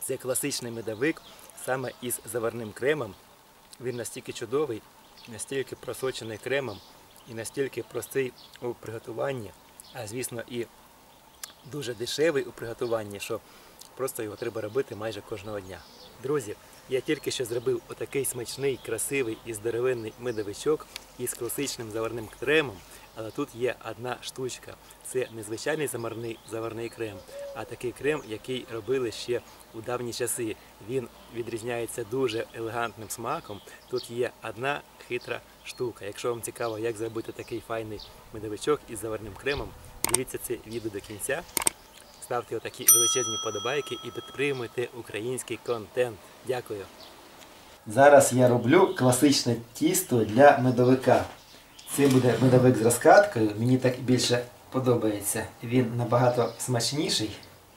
Це класичний медовик саме із заварним кремом. Він настільки чудовий, настільки просочений кремом і настільки простий у приготуванні, а звісно і дуже дешевий у приготуванні, що просто його треба робити майже кожного дня. Друзі, я тільки що зробив отакий смачний, красивий і здоровенний медовичок із класичним заварним кремом, але тут є одна штучка. Це не звичайний заварний крем, а такий крем, який робили ще у давні часи. Він відрізняється дуже елегантним смаком. Тут є одна хитра штука. Якщо вам цікаво, як зробити такий файний медовичок із заварним кремом, дивіться це відео до кінця. Ставте отакі величезні подобайки і підтримуйте український контент. Дякую. Зараз я роблю класичне тісто для медовика. Це буде медовик з розкаткою. Мені так більше подобається. Він набагато смачніший.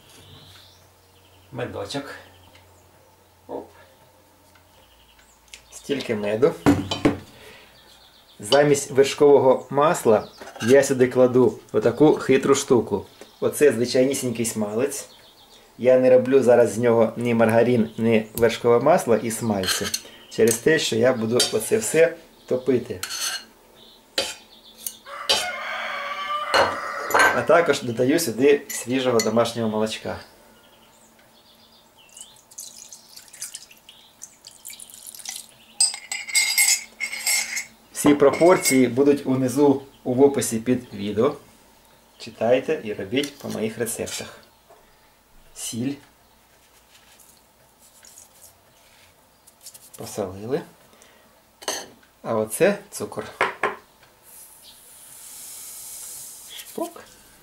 Медочок. Оп. Стільки меду. Замість вершкового масла я сюди кладу отаку хитру штуку. Оце звичайнісінький смалець. Я не роблю зараз з нього ні маргарин, ні вершкове масло і смальцю. Через те, що я буду оце все топити. А також додаю сюди свіжого домашнього молочка. Всі пропорції будуть унизу в описі під відео. Читайте і робіть по моїх рецептах. Сіль. Посолили. А оце цукор. Шпук.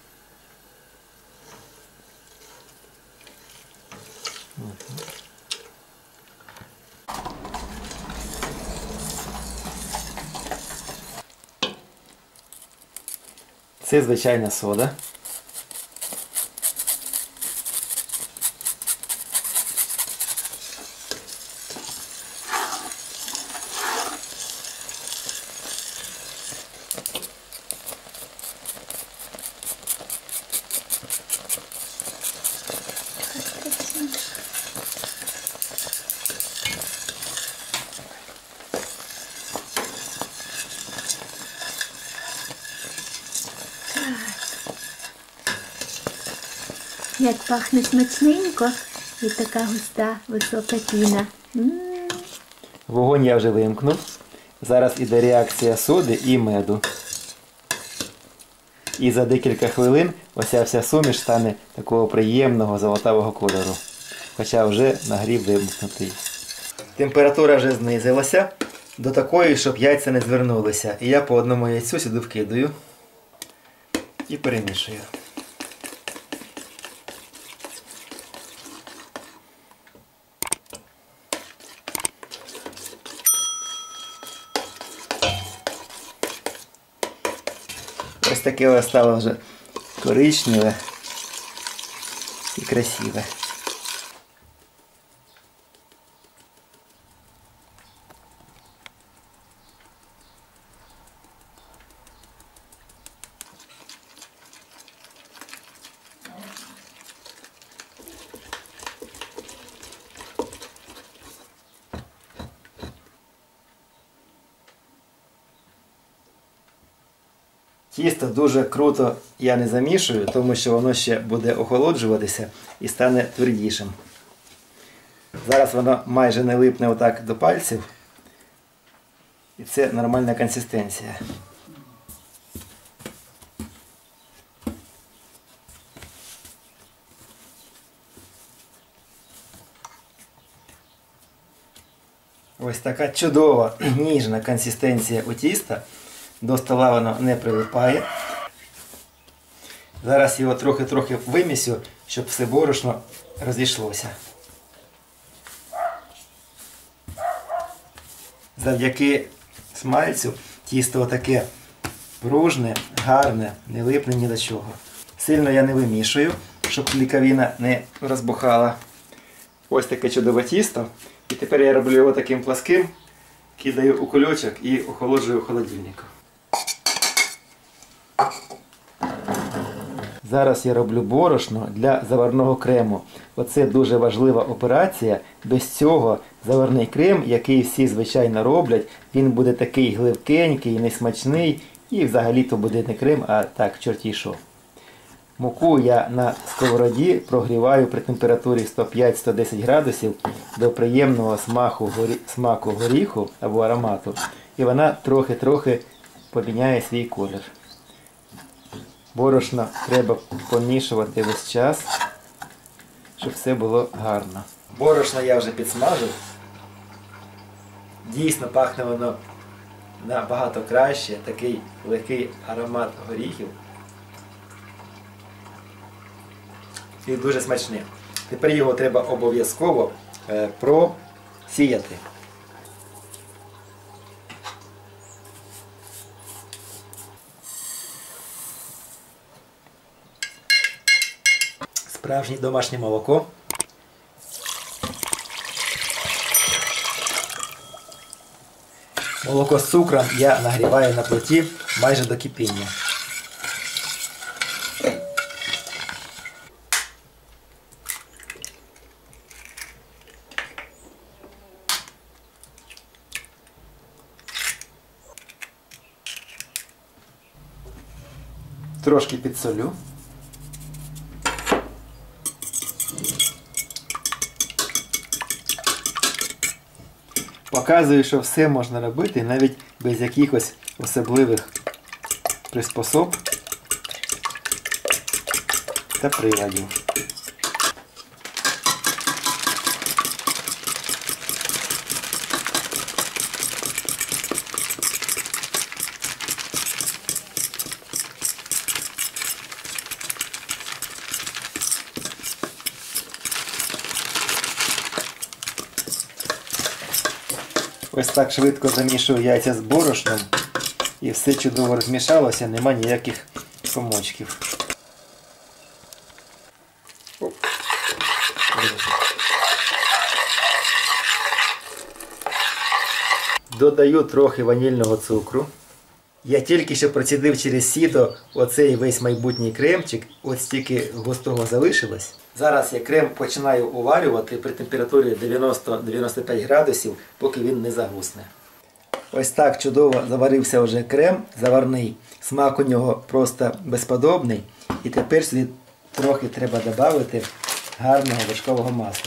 Це звичайна сода. Як пахне смачненько і така густа, висока піна. Вогонь я вже вимкнув. Зараз іде реакція соди і меду. І за декілька хвилин оця вся суміш стане такого приємного золотавого кольору. Хоча вже нагрів вимкнутий. Температура вже знизилася до такої, щоб яйця не звернулися. І я по одному яйцю сюди вкидаю і перемішую. Ось таке ось стало вже коричневе і красиве. Тісто дуже круто я не замішую, тому що воно ще буде охолоджуватися і стане твердішим. Зараз воно майже не липне отак до пальців. І це нормальна консистенція. Ось така чудова, ніжна консистенція у тіста. До стола воно не прилипає. Зараз його трохи вимісю, щоб все борошно розійшлося. Завдяки смальцю тісто отаке пружне, гарне, не липне ні до чого. Сильно я не вимішую, щоб клейковина не розбухала. Ось таке чудове тісто. І тепер я роблю його таким пласким, кидаю у кульочок і охолоджую в холодильнику. Зараз я роблю борошно для заварного крему. Оце дуже важлива операція. Без цього заварний крем, який всі звичайно роблять, він буде такий гливкенький, несмачний і взагалі-то буде не крем, а так, чорті що. Муку я на сковороді прогріваю при температурі 105-110 градусів до приємного смаку горіху або аромату. І вона трохи-трохи поміняє свій колір. Борошно треба помішувати весь час, щоб все було гарно. Борошно я вже підсмажив. Дійсно пахне воно набагато краще, такий легкий аромат горіхів. І дуже смачне. Тепер його треба обов'язково просіяти. Справжнє домашнє молоко. Молоко з цукром я нагріваю на плиті майже до кипіння. Трошки підсолю. Показую, що все можна робити навіть без якихось особливих приспособ та приладів. Ось так швидко замішую яйця з борошном і все чудово розмішалося, нема ніяких комочків. Додаю трохи ванільного цукру. Я тільки що процідив через сито оцей весь майбутній кремчик, ось стільки густого залишилось. Зараз я крем починаю уварювати при температурі 90-95 градусів, поки він не загусне. Ось так чудово заварився вже крем заварний. Смак у нього просто безподобний. І тепер сюди трохи треба додати гарного вершкового масла.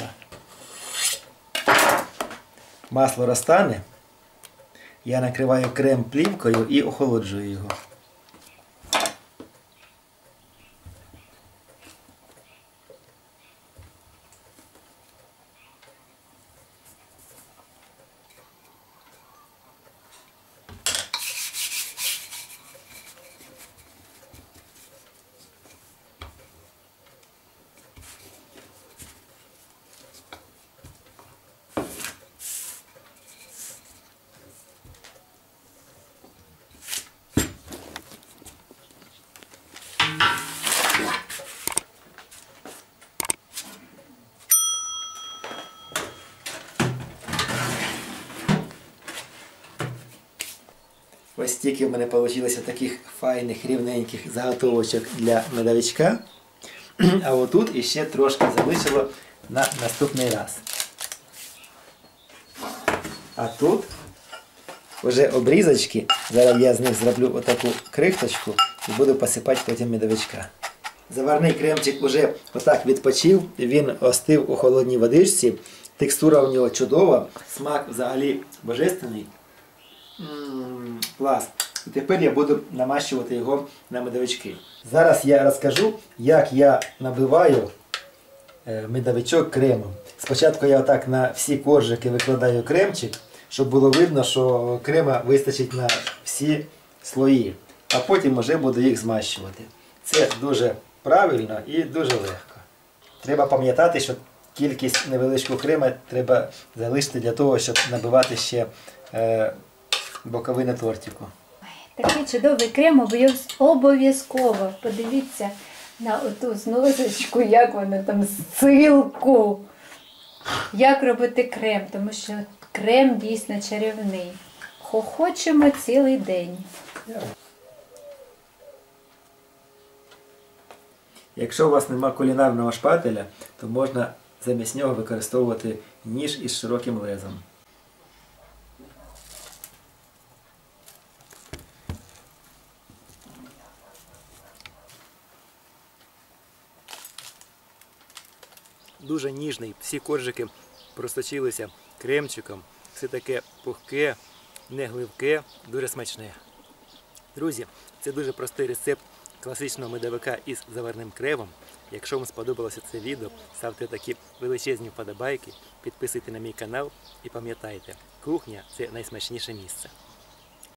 Масло розтане. Я накриваю крем плівкою і охолоджую його. Ось стільки в мене вийшло таких файних рівненьких заготовочок для медовичка. А отут іще трошки залишило на наступний раз. А тут вже обрізочки. Зараз я з них зроблю отаку крихточку і буду посипати потім медовичка. Заварний кремчик вже отак відпочив, він остив у холодній водичці. Текстура у нього чудова, смак взагалі божественний. Клас. І тепер я буду намащувати його на медовички. Зараз я розкажу, як я набиваю медовичок кремом. Спочатку я отак на всі коржики викладаю кремчик, щоб було видно, що крема вистачить на всі слої. А потім вже буду їх змащувати. Це дуже правильно і дуже легко. Треба пам'ятати, що кількість невеличкого крема треба залишити для того, щоб набивати ще боковини тортику. Такий чудовий крем обов'язково. Подивіться на оту зносочку, як вона там з цилку. Як робити крем, тому що крем дійсно чарівний. Хохочемо цілий день. Якщо у вас нема кулінарного шпателя, то можна замість нього використовувати ніж із широким лезом. Дуже ніжний, всі коржики просочилися кремчиком, все таке пухке, не гливке, дуже смачне. Друзі, це дуже простий рецепт класичного медовика із заварним кремом. Якщо вам сподобалося це відео, ставте такі величезні вподобайки, підписуйтесь на мій канал і пам'ятайте, кухня – це найсмачніше місце.